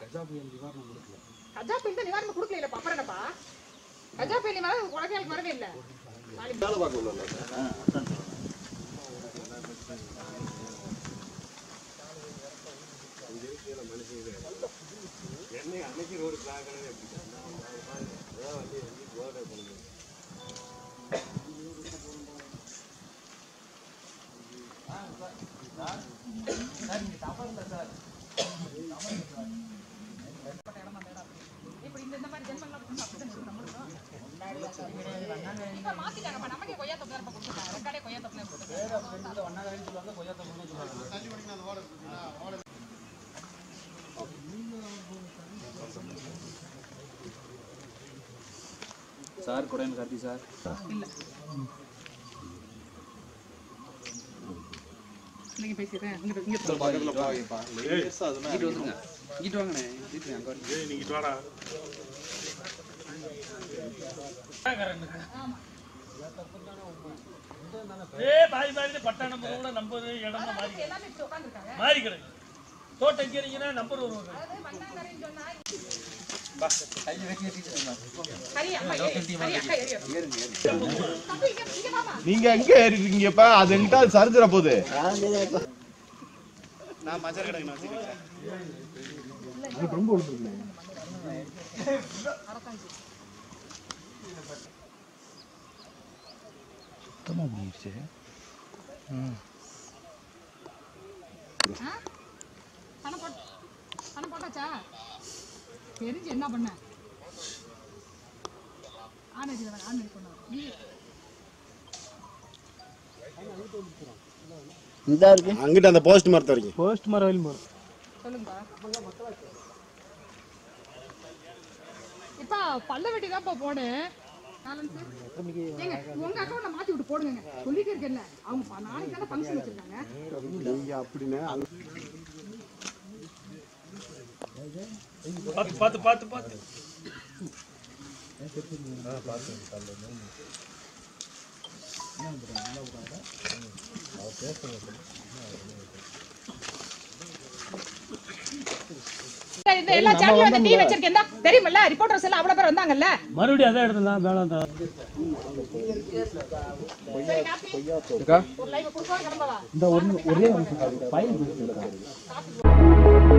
கஜா புயல் நிவாரணம் கொடுக்கல. கஜா புயல் நிவாரணம் கொடுக்கல இல்ல அப்புறம் என்னப்பா? கஜா புயல் நிவாரணம் கொடைக்கானலுக்கு வரவே இல்ல. வேலை பார்க்கணும்ல. என்னை அன்னைக்கு ரோடு பிளாக் அதான் வந்து போர்டர் பண்ணுங்க. சார் நீங்க தவறல சார். இப்படி இந்த மாதிரி ஜென்மல்லாம் பண்ணா அப்படிதான் இருக்கு நம்மளும். இப்ப மாத்திட்டாங்கப்பா. நமக்கே கொய்யா தொப்பை தான் கொடுத்துட்டாங்க. ரெக்கார்டே கொய்யா தொப்பை கொடுத்துட்டாங்க. வேற ஃப்ரெண்ட்ல ஒண்ணாவே சொல்லுவாங்க கொய்யா தொப்பை சொல்லுவாங்க. தள்ளி வடிங்க அந்த ஓட. சார் கொடையன் கார்த்தி சார். இல்ல. நீங்க பேசிறேன். இங்க பக்கத்துல போங்கப்பா. லேசா அதுனா இங்க வந்துங்க. இங்க வாங்கனே. இங்க அங்க வந்து. ஏய் நீங்க வாடா. ஆமா. ஏய் பாய் பாய் பட்டா நம்பர் கூட நம்பர் இடமா மாறி எல்லாமே இப்படி உட்கார்ந்திருக்காங்க. மாறி கிடக்கு. தோட்டம் எங்கறீங்கன்னா நம்பர் வருவாங்க. அதாவது மண்ணாங்கரைன்னு சொன்னா பா கைய வெட்டி ஏறிடுங்க. சரி அம்மா ஏறுங்க. இங்க வாமா. நீங்க எங்க ஏறிட்டீங்கப்பா? அது எங்கிட்ட சரிஞ்சிர போகுது. நான் மச்சர கடை நான் வச்சிருக்கேன். அது ரொம்ப உளுந்துருங்க. சுத்தமா முடிஞ்சிருச்சு. பணம் போட்டாச்சா? தெரிஞ்சு என்ன பண்ண? ஆனடி பண்ணு. இந்த இருக்கு. அங்கிட்ட அந்த போஸ்ட் மரத்தை வரைக்கும். போஸ்ட் மரம் வரையும் போறோம். சொல்லுங்கப்பா. இப்ப பல்ல வெட்டி தான்ப்பா போனேன். உங்க அக்கௌண்ட்ல மாத்தி விட்டு போடுங்க. சொல்லிட்டே இருக்கேன்ல. அவங்க நாளைக்கு தானே ஃபங்க்ஷன் வச்சிருக்காங்க. நீங்க அப்படினே பாத்து பாத்து பாத்து. பாத்து தள்ளு. இந்த எல்லா சேனல்ல வந்து டீ வச்சிருக்கேன்டா. தெரியுமல்ல ரிப்போர்ட்டர்ஸ் எல்லாம் அவ்வளவு பேர் வந்தாங்கல்ல. மறுபடியும் அதே இடத்துல தான் வேலை தான். ஒரு லைவ் கொடுத்தா கிளம்பவா. இந்த ஒரே ஃபைல்